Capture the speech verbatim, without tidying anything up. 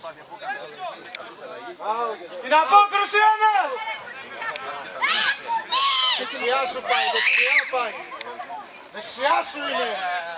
Την απόκρουση ένας! Δεξιά σου πάει, δεξιά πάει. Δεξιά σου είναι.